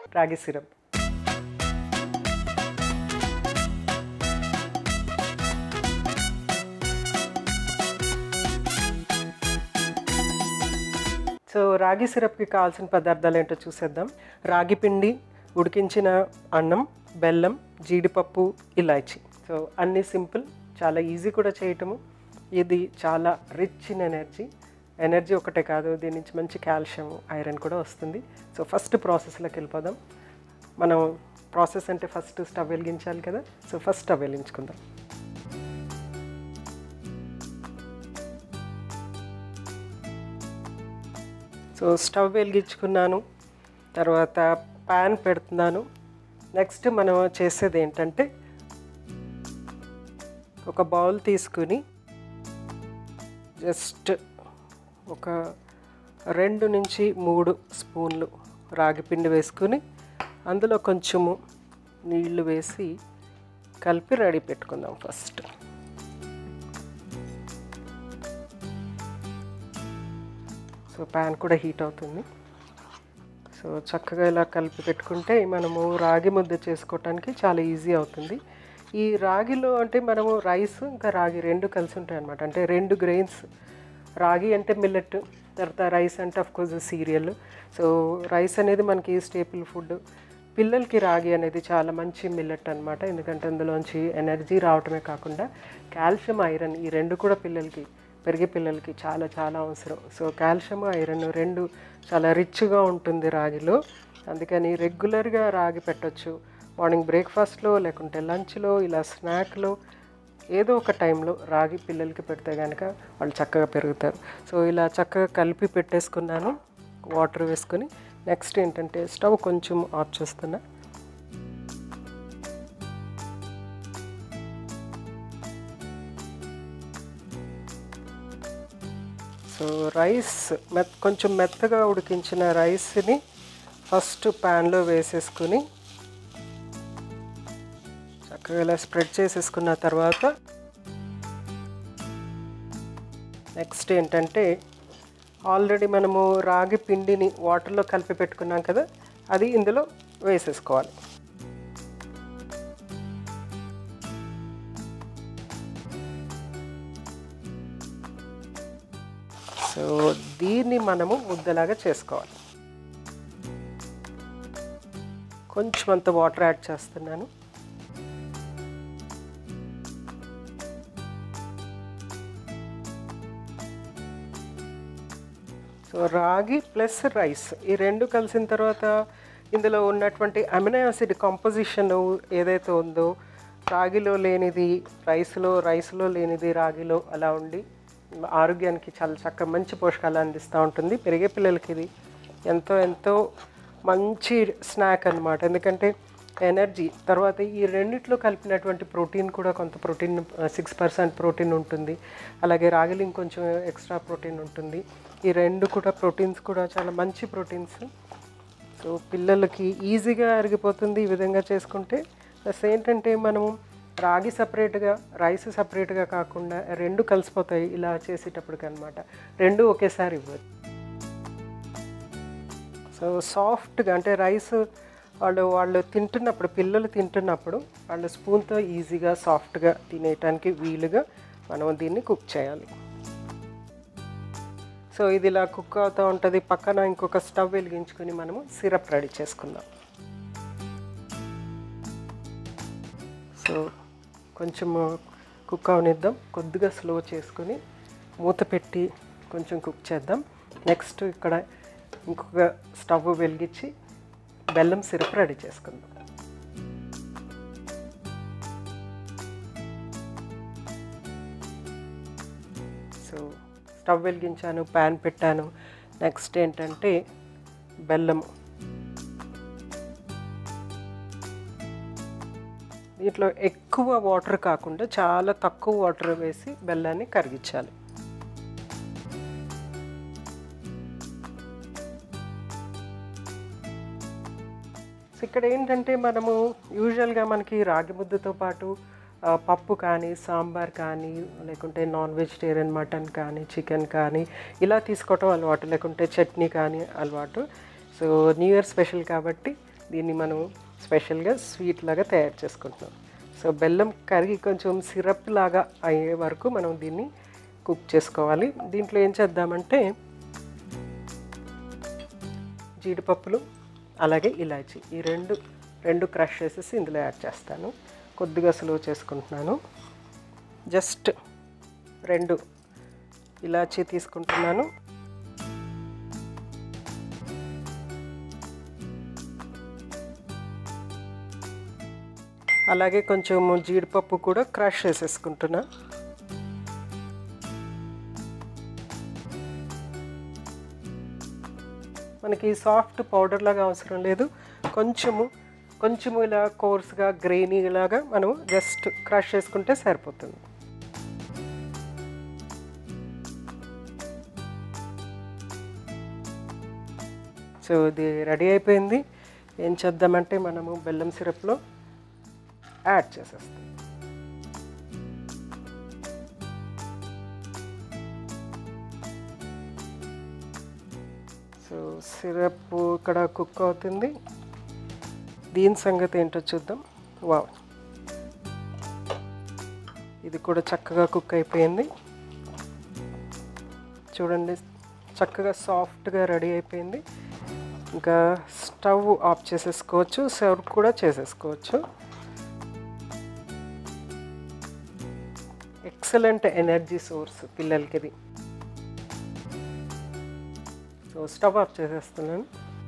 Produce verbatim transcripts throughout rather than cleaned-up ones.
రాగి syrup. So రాగి సిరప్కి కావాల్సిన పదార్థాలు ఏంటో చూసేద్దాం. రాగి పిండి, ఉడికించిన అన్నం, బెల్లం, జీడిపప్పు, ఇలాచి. సో అన్నీ సింపుల్, చాలా ఈజీ కూడా చేయటము. ఇది చాలా రిచ్ ఇన్ ఎనర్జీ. ఎనర్జీ ఒకటే కాదు, దీని నుంచి మంచి కాల్షియం, ఐరన్ కూడా వస్తుంది. సో ఫస్ట్ ప్రాసెస్లోకి వెళ్ళిపోదాం. మనం ప్రాసెస్ అంటే ఫస్ట్ స్టవ్ వెలిగించాలి కదా. సో ఫస్ట్ స్టవ్ వెలిగించుకుందాం. సో స్టవ్ వెలిగించుకున్నాను, తర్వాత ప్యాన్ పెడుతున్నాను. నెక్స్ట్ మనం చేసేది ఏంటంటే ఒక బౌల్ తీసుకుని జస్ట్ ఒక రెండు నుంచి మూడు స్పూన్లు రాగి పిండి వేసుకుని అందులో కొంచెము నీళ్లు వేసి కలిపి రెడీ పెట్టుకుందాం. ఫస్ట్ సో ప్యాన్ కూడా హీట్ అవుతుంది. సో చక్కగా ఇలా కలిపి పెట్టుకుంటే మనము రాగి ముద్ద చేసుకోవటానికి చాలా ఈజీ అవుతుంది. ఈ రాగిలో అంటే మనము రైస్ ఇంకా రాగి రెండు కలిసి ఉంటాయి అన్నమాట. అంటే రెండు గ్రెయిన్స్, రాగి అంటే మిల్లెట్, తర్వాత రైస్ అంటే ఆఫ్కోర్స్ సీరియల్. సో రైస్ అనేది మనకి స్టేపుల్ ఫుడ్. పిల్లలకి రాగి అనేది చాలా మంచి మిల్లెట్ అనమాట. ఎందుకంటే అందులోంచి ఎనర్జీ రావటమే కాకుండా కాల్షియం, ఐరన్ ఈ రెండు కూడా పిల్లలకి, పెరిగే పిల్లలకి చాలా చాలా అవసరం. సో కాల్షియం, ఐరన్ రెండు చాలా రిచ్గా ఉంటుంది రాగిలో. అందుకని రెగ్యులర్గా రాగి పెట్టచ్చు. మార్నింగ్ బ్రేక్ఫాస్ట్లో, లేకుంటే లంచ్లో, ఇలా స్నాక్లో, ఏదో ఒక టైంలో రాగి పిల్లలకి పెడితే కనుక వాళ్ళు చక్కగా పెరుగుతారు. సో ఇలా చక్కగా కలిపి పెట్టేసుకున్నాను వాటర్ వేసుకొని. నెక్స్ట్ ఏంటంటే స్టవ్ కొంచెం ఆఫ్ చేస్తున్నా. సో రైస్ మెత్ కొంచెం మెత్తగా ఉడికించిన రైస్ని ఫస్ట్ ప్యాన్లో వేసేసుకుని చక్కగా ఇలా స్ప్రెడ్ చేసేసుకున్న తర్వాత నెక్స్ట్ ఏంటంటే ఆల్రెడీ మనము రాగి పిండిని వాటర్లో కలిపి పెట్టుకున్నాం కదా, అది ఇందులో వేసేసుకోవాలి. సో దీన్ని మనము ముద్దలాగా చేసుకోవాలి. కొంచెం అంత వాటర్ యాడ్ చేస్తున్నాను. సో రాగి ప్లస్ రైస్ ఈ రెండు కలిసిన తర్వాత ఇందులో ఉన్నటువంటి అమినో యాసిడ్ కాంపోజిషన్ ఏదైతే ఉందో, రాగిలో లేనిది రైస్లో, రైస్లో లేనిది రాగిలో అలా ఉండి ఆరోగ్యానికి చాలా చక్కగా మంచి పోషకాలు అందిస్తూ ఉంటుంది. పెరిగే పిల్లలకి ఇది ఎంతో ఎంతో మంచి స్నాక్ అన్నమాట. ఎందుకంటే ఎనర్జీ, తర్వాత ఈ రెండిట్లో కలిపినటువంటి ప్రోటీన్ కూడా కొంత ప్రోటీన్, సిక్స్ పర్సెంట్ ప్రోటీన్ ఉంటుంది. అలాగే రాగిలో ఇంకొంచెం ఎక్స్ట్రా ప్రోటీన్ ఉంటుంది. ఈ రెండు కూడా ప్రోటీన్స్ కూడా చాలా మంచి ప్రోటీన్స్. సో పిల్లలకి ఈజీగా అరిగిపోతుంది ఈ విధంగా చేసుకుంటే. ప్లస్ ఏంటంటే మనము రాగి సపరేట్గా, రైస్ సపరేట్గా కాకుండా రెండు కలిసిపోతాయి ఇలా చేసేటప్పటికి అనమాట. రెండు ఒకేసారి ఇవ్వదు. సో సాఫ్ట్గా అంటే రైస్ వాళ్ళు వాళ్ళు తింటున్నప్పుడు, పిల్లలు తింటున్నప్పుడు వాళ్ళు స్పూన్తో ఈజీగా సాఫ్ట్గా తినేయటానికి వీలుగా మనం దీన్ని కుక్ చేయాలి. సో ఇది ఇలా కుక్ అవుతూ ఉంటుంది. పక్కన ఇంకొక స్టవ్ వెలిగించుకొని మనము సిరప్ రెడీ చేసుకుందాం. సో కొంచెం కుక్ అవనిద్దాం, కొద్దిగా స్లో చేసుకొని మూత పెట్టి కొంచెం కుక్ చేద్దాం. నెక్స్ట్ ఇక్కడ ఇంకొక స్టవ్ వెలిగించి బెల్లం సిరప్ రెడీ చేసుకుందాం. సో స్టవ్ వెలిగించాను, ప్యాన్ పెట్టాను. నెక్స్ట్ ఏంటంటే బెల్లము. దీంట్లో ఎక్కువ వాటర్ కాకుండా చాలా తక్కువ వాటర్ వేసి బెల్లాన్ని కరిగించాలి. ఇక్కడ ఏంటంటే మనము యూజువల్గా మనకి రాగి ముద్దతో పాటు పప్పు కానీ, సాంబార్ కానీ, లేకుంటే నాన్ వెజిటేరియన్ మటన్ కానీ, చికెన్ కానీ ఇలా తీసుకోవటం అలవాటు, లేకుంటే చట్నీ కానీ అలవాటు. సో న్యూ ఇయర్ స్పెషల్ కాబట్టి దీన్ని మనం స్పెషల్గా స్వీట్ లాగా తయారు చేసుకుంటున్నాం. సో బెల్లం కరిగి కొంచెం సిరప్ లాగా అయ్యే వరకు మనం దీన్ని కుక్ చేసుకోవాలి. దీంట్లో ఏం చేద్దామంటే జీడిపప్పులు అలాగే ఇలాచీ ఈ రెండు రెండు క్రష్ చేసేసి ఇందులో యాడ్ చేస్తాను. కొద్దిగా స్లో చేసుకుంటున్నాను. జస్ట్ రెండు ఇలాచీ తీసుకుంటున్నాను. అలాగే కొంచెం జీడిపప్పు కూడా క్రష్ చేసేసుకుంటున్నా. మనకి సాఫ్ట్ పౌడర్ లాగా అవసరం లేదు. కొంచెము కొంచెము ఇలా కోర్స్గా గ్రెయినీ లాగా మనం జస్ట్ క్రష్ చేసుకుంటే సరిపోతుంది. సో ఇది రెడీ అయిపోయింది. ఏం చేద్దామంటే మనము బెల్లం సిరప్లో యాడ్ చేసేస్తాం. సో సిరప్ ఇక్కడ కుక్ అవుతుంది. దీని సంగతి ఏంటో చూద్దాం. వావ్, ఇది కూడా చక్కగా కుక్ అయిపోయింది. చూడండి, చక్కగా సాఫ్ట్గా రెడీ అయిపోయింది. ఇంకా స్టవ్ ఆఫ్ చేసేసుకోవచ్చు, సర్వ్ కూడా చేసేసుకోవచ్చు. ఎక్సలెంట్ ఎనర్జీ సోర్స్ పిల్లలకి ఇది. సో స్టవ్ ఆఫ్ చేసేస్తున్నాను.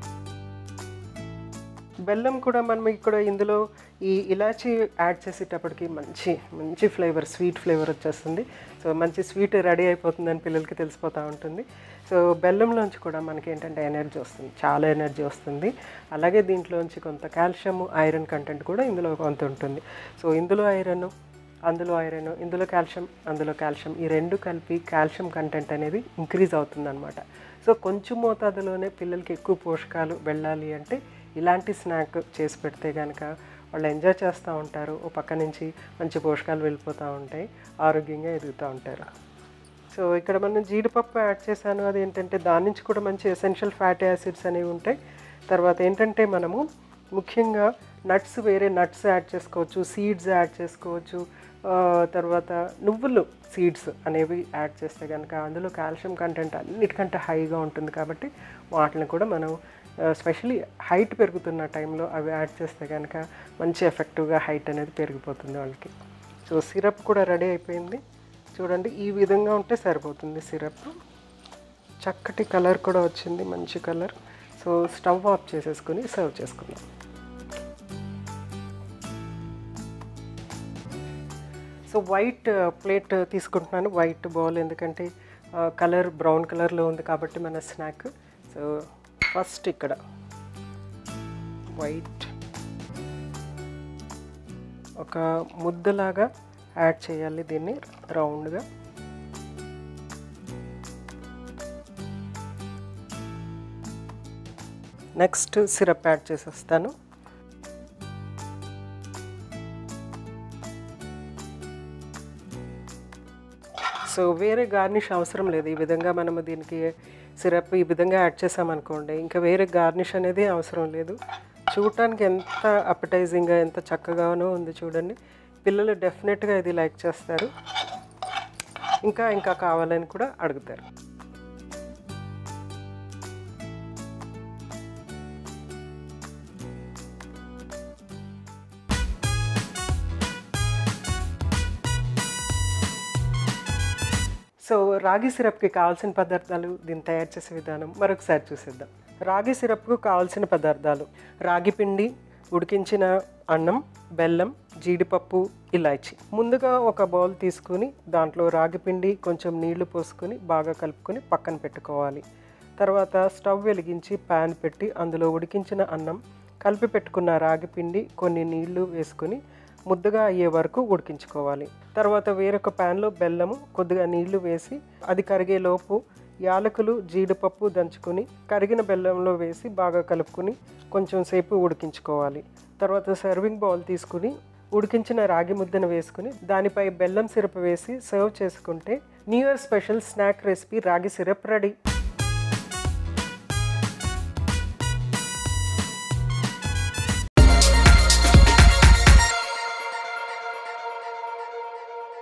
బెల్లం కూడా మనం ఇక్కడ ఇందులో ఈ ఇలాచీ యాడ్ చేసేటప్పటికి మంచి మంచి ఫ్లేవర్, స్వీట్ ఫ్లేవర్ వచ్చేస్తుంది. సో మంచి స్వీట్ రెడీ అయిపోతుందని పిల్లలకి తెలిసిపోతూ ఉంటుంది. సో బెల్లంలోంచి కూడా మనకి ఏంటంటే ఎనర్జీ వస్తుంది, చాలా ఎనర్జీ వస్తుంది. అలాగే దీంట్లోంచి కొంత కాల్షియం, ఐరన్ కంటెంట్ కూడా ఇందులో కొంత ఉంటుంది. సో ఇందులో ఐరన్, అందులో ఐరన్, ఇందులో కాల్షియం, అందులో కాల్షియం, ఈ రెండు కలిపి కాల్షియం కంటెంట్ అనేది ఇంక్రీజ్ అవుతుందన్నమాట. సో కొంచెం మోతాదులోనే పిల్లలకి ఎక్కువ పోషకాలు వెళ్ళాలి అంటే ఇలాంటి స్నాక్ చేసి పెడితే కనుక వాళ్ళు ఎంజాయ్ చేస్తూ ఉంటారు. ఓ పక్క నుంచి మంచి పోషకాలు వెళ్ళిపోతూ ఉంటాయి, ఆరోగ్యంగా ఎదుగుతూ ఉంటారు. సో ఇక్కడ మనం జీడిపప్పు యాడ్ చేశాను. అది ఏంటంటే దాని నుంచి కూడా మంచి ఎసెన్షియల్ ఫ్యాటీ యాసిడ్స్ అనేవి ఉంటాయి. తర్వాత ఏంటంటే మనము ముఖ్యంగా నట్స్, వేరే నట్స్ యాడ్ చేసుకోవచ్చు, సీడ్స్ యాడ్ చేసుకోవచ్చు. తర్వాత నువ్వులు సీడ్స్ అనేవి యాడ్ చేస్తే కనుక అందులో కాల్షియం కంటెంట్ అన్నిటికంటే హైగా ఉంటుంది. కాబట్టి వాటిని కూడా మనం స్పెషలీ హైట్ పెరుగుతున్న టైంలో అవి యాడ్ చేస్తే కనుక మంచి ఎఫెక్టివ్గా హైట్ అనేది పెరిగిపోతుంది వాళ్ళకి. సో సిరప్ కూడా రెడీ అయిపోయింది. చూడండి, ఈ విధంగా ఉంటే సరిపోతుంది సిరప్. చక్కటి కలర్ కూడా వచ్చింది, మంచి కలర్. సో స్టవ్ ఆఫ్ చేసేసుకొని సర్వ్ చేసుకుందాం. సో వైట్ ప్లేట్ తీసుకుంటున్నాను, వైట్ బౌల్, ఎందుకంటే కలర్ బ్రౌన్ కలర్లో ఉంది కాబట్టి మన స్నాక్. సో ఫస్ట్ ఇక్కడ వైట్ ఒక ముద్దలాగా యాడ్ చేయాలి, దీన్ని రౌండ్గా. నెక్స్ట్ సిరప్ యాడ్ చేసేస్తాను. సో వేరే గార్నిష్ అవసరం లేదు. ఈ విధంగా మనము దీనికి సిరప్ ఈ విధంగా యాడ్ చేసామనుకోండి, ఇంకా వేరే గార్నిష్ అనేది అవసరం లేదు. చూడటానికి ఎంత అపెటైజింగ్గా, ఎంత చక్కగానో ఉంది చూడండి. పిల్లలు డెఫినెట్గా ఇది లైక్ చేస్తారు, ఇంకా ఇంకా కావాలని కూడా అడుగుతారు. సో రాగి సిరప్కి కావాల్సిన పదార్థాలు, దీన్ని తయారు చేసే విధానం మరొకసారి చూసేద్దాం. రాగి సిరప్కు కావాల్సిన పదార్థాలు: రాగి పిండి, ఉడికించిన అన్నం, బెల్లం, జీడిపప్పు, ఇలాచి. ముందుగా ఒక బౌల్ తీసుకుని దాంట్లో రాగి పిండి, కొంచెం నీళ్లు పోసుకొని బాగా కలుపుకొని పక్కన పెట్టుకోవాలి. తర్వాత స్టవ్ వెలిగించి ప్యాన్ పెట్టి అందులో ఉడికించిన అన్నం, కలిపి పెట్టుకున్న రాగి పిండి, కొన్ని నీళ్లు వేసుకొని ముద్దగా అయ్యే వరకు ఉడికించుకోవాలి. తర్వాత వేరొక ప్యాన్లో బెల్లము, కొద్దిగా నీళ్లు వేసి అది కరిగేలోపు యాలకులు, జీడిపప్పు దంచుకొని కరిగిన బెల్లంలో వేసి బాగా కలుపుకొని కొంచెం సేపు ఉడికించుకోవాలి. తర్వాత సర్వింగ్ బౌల్ తీసుకుని ఉడికించిన రాగి ముద్దను వేసుకుని దానిపై బెల్లం సిరప్ వేసి సర్వ్ చేసుకుంటే new year special snack recipe ragi syrup ready.